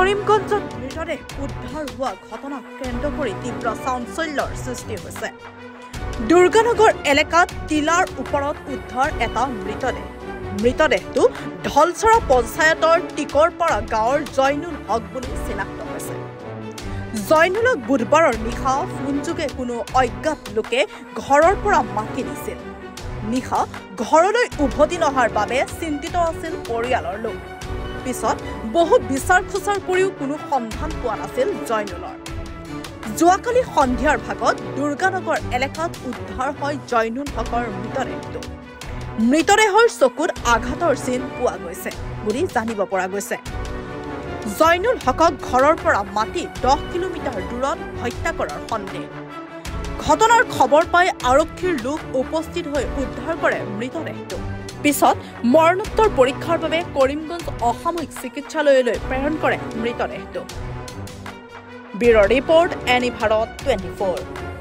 কৰিমগঞ্জত মৃতদেহ উদ্ধাৰ হোৱা ঘটনাক কেন্দ্ৰ কৰি তীব্ৰ চাঞ্চল্যৰ সৃষ্টি হৈছে। দুৰ্গানগৰ এলেকাত টিলাৰ ওপৰত উদ্ধাৰ এটা মৃতদেহ। মৃতদেহটো ঢলচৰা পঞ্চায়তৰ টিকৰপাৰা গাঁৱৰ জয়নুল হক বুলি চিনাক্ত হৈছে। জয়নুলক বুধবাৰৰ নিশা ফোনযোগে কোনো অজ্ঞাত লোকে ঘৰৰ পৰা মাতি দিছিল। নিশা ঘৰলৈ উভতি নহাৰ বাবে চিন্তিত আছিল পৰিয়ালৰ লোক। পিছত বহু বিচাৰ খোচাৰ কৰিও কোনো সন্ধান পোৱা নাছিল জয়নুলৰ। যোৱাকালি সন্ধিয়াৰ ভাগত দুৰ্গানগৰ এলেকাত উদ্ধাৰ হয় জয়নুল হকৰ মৃতদেহটো। মৃতদেহৰ চকুত আঘাতৰ চিন পোৱা গৈছে বুলি জানিব পৰা গৈছে। জয়নুল হকক ঘৰৰ পৰা মাতি 10 কিলোমিটাৰ দূৰত হত্যা কৰাৰ সন্দেহ। ঘটনাৰ খবৰ পাই আৰক্ষীৰ লোক উপস্থিত হৈ উদ্ধাৰ কৰে মৃতদেহটো। পিছত মৰণোত্তৰ পৰীক্ষাৰ বাবে কৰিমগঞ্জ অসামৰিক চিকিৎসালয়লৈ প্ৰেৰণ কৰে মৃতদেহটো। ব্যুৰ ৰিপৰ্ট এনি ভাৰত 24।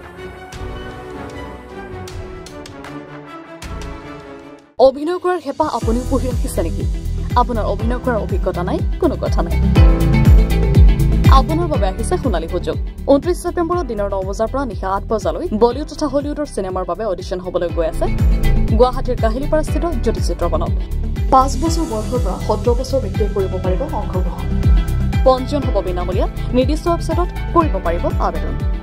অভিনয় কৰাৰ হেঁপাহ আপুনিও পঢ়ি ৰাখিছে নেকি? আপোনাৰ অভিনয় কৰাৰ অভিজ্ঞতা নাই? কোনো কথা নাই। আপোনাৰ বাবে আহিছে সোণালী সুযোগ। 29 ছেপ্টেম্বৰত দিনৰ 9 বজাৰ পৰা নিশা 8 বজালৈ বলিউড তথা হলিউডৰ চিনেমাৰ বাবে অডিশ্যন হ'বলৈ গৈ আছে গুৱাহাটীৰ কাহিলীপাৰাস্থিত জ্যোতি চিত্ৰবনত। 5 বছৰ বয়সৰ পৰা 17 বছৰ ব্যক্তিয়ে কৰিব পাৰিব অংশগ্ৰহণ। পঞ্জীয়ন হ'ব বিনামূলীয়া। নিৰ্দিষ্ট ৱেবছাইটত কৰিব পাৰিব আবেদন।